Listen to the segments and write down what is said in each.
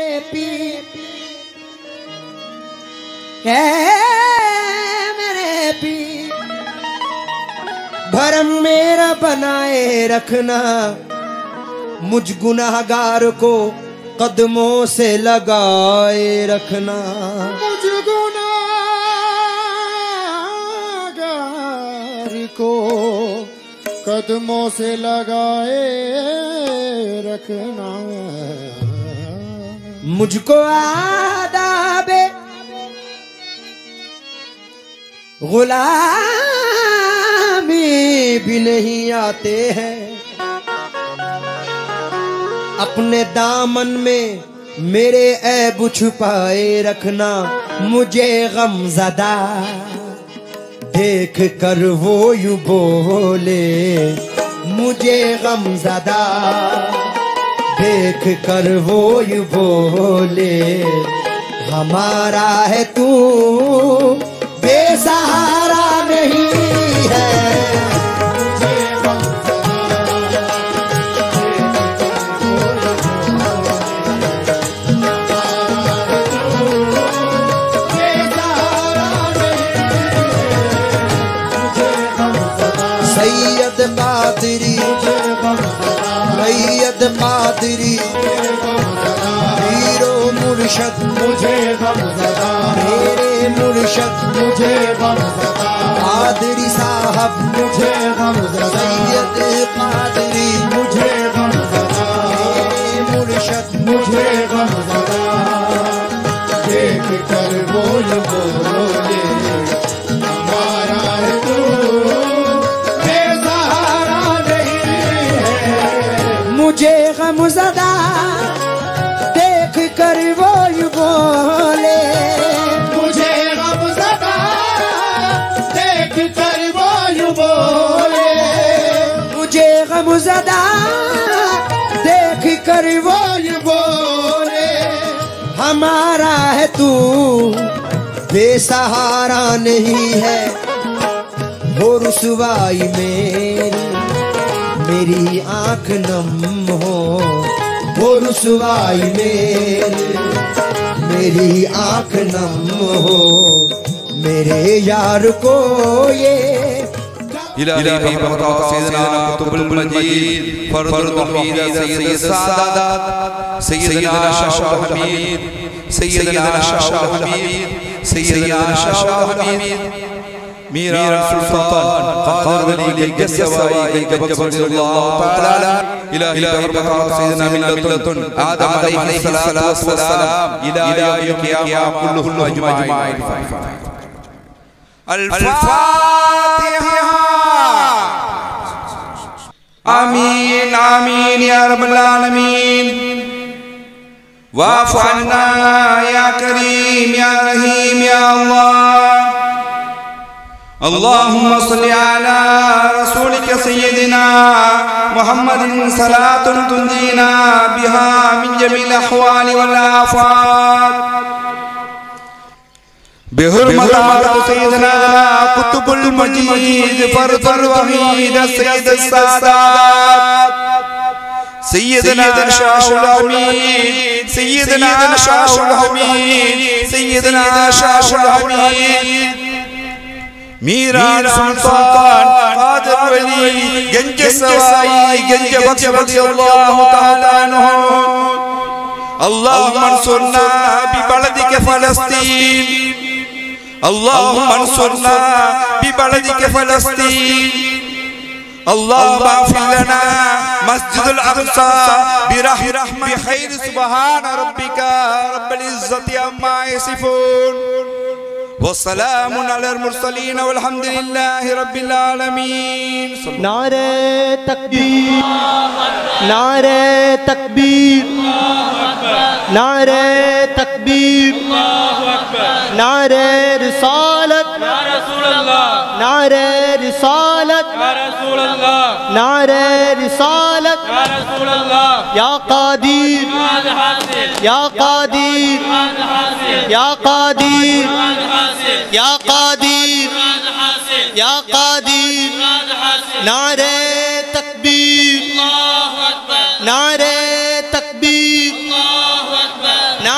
पीर, मेरे पीर, भरम मेरा बनाए रखना, मुझ गुनाहगार को कदमों से लगाए रखना। मुझ गुनाहगार को कदमों से लगाए रखना। मुझको आदाबे गुलामी भी नहीं आते हैं, अपने दामन में मेरे ऐब छुपाए रखना। मुझे गमज़दा देख कर वो यूं बोले, मुझे गमज़दा देख कर वो यूं बोले, हमारा है तू बेसहारा नहीं है। सैयद कादरी, सैयद कादरी, हीरो मुर्शद मुझे गमज़दा, मेरे मुर्शद मुझे गमज़दा, कादरी साहब मुझे गमज़दा, सैयद कादरी मुझे गमज़दा, मेरे मुर्शद मुझे गमज़दा, देख कर बोल बोले, हमारा है तू बेसहारा नहीं है। मुझे गमज़दा देख कर वो यूं बोले, मुझे गमज़दा देख कर वो यूं बोले, मुझे गमज़दा देख कर वो यूं बोले, हमारा है तू बेसहारा नहीं है। हो रुसवाई मेरी आंख नम हो, वो रुसवाई मेरी आंख नम हो, मेरे यार को ये इलाही बरकत सैयदना कुतुबुल मजीद फर्दुल वहीद सैयद सादात सैयदना शाहुल हमीद सैयदना शाहुल हमीद सैयदना शाहुल हमीद मीरा सुल्तान कादर अली गस्सवाई गब्बरल्लाहु तआला इलाही बरकत सैयदना मिल्लतुन आदम अलैहि सलातु वस्सलाम इला यौमिल क़ियामह कुल्लुहुम अजमाइन। अल-फातिहा। आमीन आमीन या रब्बल आलमीन। वाफ़ अन्ना या करीम या रहीम या अल्लाह। अल्लाहुम्मा सल्लि अला रसूलिका सय्यिदिना मुहम्मदिन सलातुन तुंजीना बिहा मिन जमील अहवालि वल आफात। बिहुर्मत सैयदना कुतुबुल मजीद फर्दुल वहीद सैयद सादात सैयदना शाहुल हमीद सैयदना शाहुल हमीद सैयदना शाहुल हमीद मीरा सुल्तान कादर अली गंज सवाई गंज बख्श रज़ियल्लाहु तआला अन्हु। अल्लाहुम्मा अंसुरना बिबलदिक फ़लस्तीन, अल्लाहुम्मा अंसुरना बिबलदिक फ़लस्तीन। अल्लाहुम्मा अग़फ़िर लना मस्जिदुल अक़सा बिरहमतिक बिख़ैर सुब्हान रब्बिका रब्बिल इज़्ज़ति अम्मा यसिफ़ून वस्सलामुन अलल मुरसलीन वल्हम्दुलिल्लाहि रब्बिल आलमीन। नारे तकबीर, नारे तकबीर, नारे तकबीर, नारे रिसालत, नारे रिसालत, नारे रिसालत, या कादिर, या कादिर, या कादिर, या कादिर, या कादिर। नारे तकबीर, नारे तकबीर,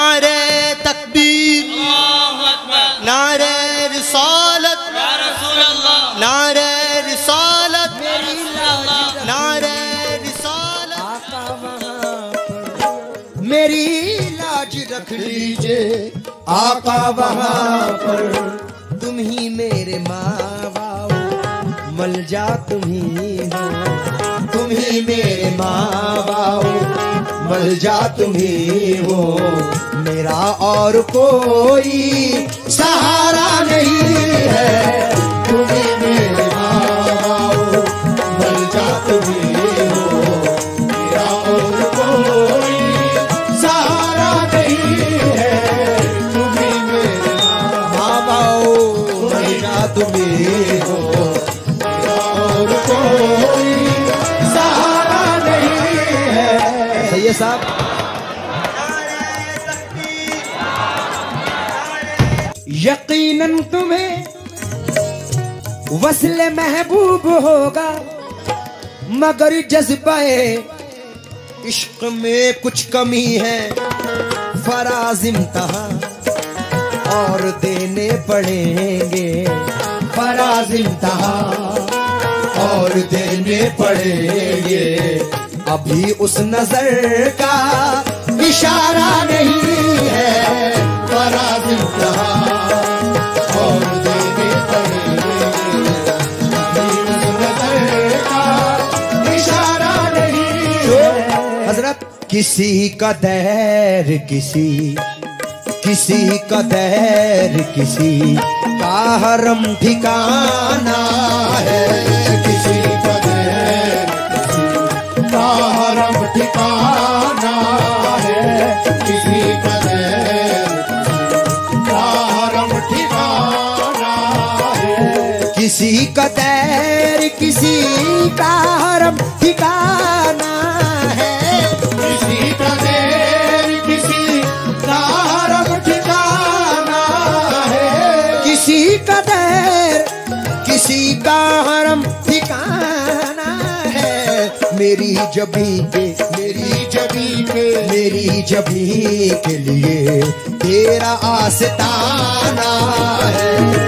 मेरी लाज रख लीजिए आका वहाँ पर। तुम ही मेरे माँ बाप मलजा तुम ही हो, तुम ही मेरे माँ बाप मलजा तुम ही हो। मेरा और कोई सहारा नहीं है, तुम ही मेरे माँ बाप मलजा तुम ही हो। मेरा और कोई सहारा नहीं है, तुम ही मेरे माँ बाप मलजा तुम ही हो। मेरा और कोई सहारा नहीं है। सही है साहब। यकीनन तुम्हें वस्ले महबूब होगा, मगर जज्बाए इश्क में कुछ कमी है। फराज इम्तिहान और देने पड़ेंगे, फराज इम्तिहान और देने पड़ेंगे। अभी उस नजर का इशारा नहीं है, फराज इम्तिहान और देने पड़ेंगे। अभी उस नजर का इशारा नहीं है। हजरत किसी का दैर किसी का दैर किसी का हरम ठिकाना है। किसी का दैर किसी का हरम ठिकाना है। किसी का दैर किसी का हरम ठिकाना है। किसी का दैर किसी का हरम ठिकाना है। किसी का दैर किसी का हरम ठिकाना है। किसी का दैर किसी का हरम ठिकाना है। मेरी जबी के लिए तेरा आस्ताना है।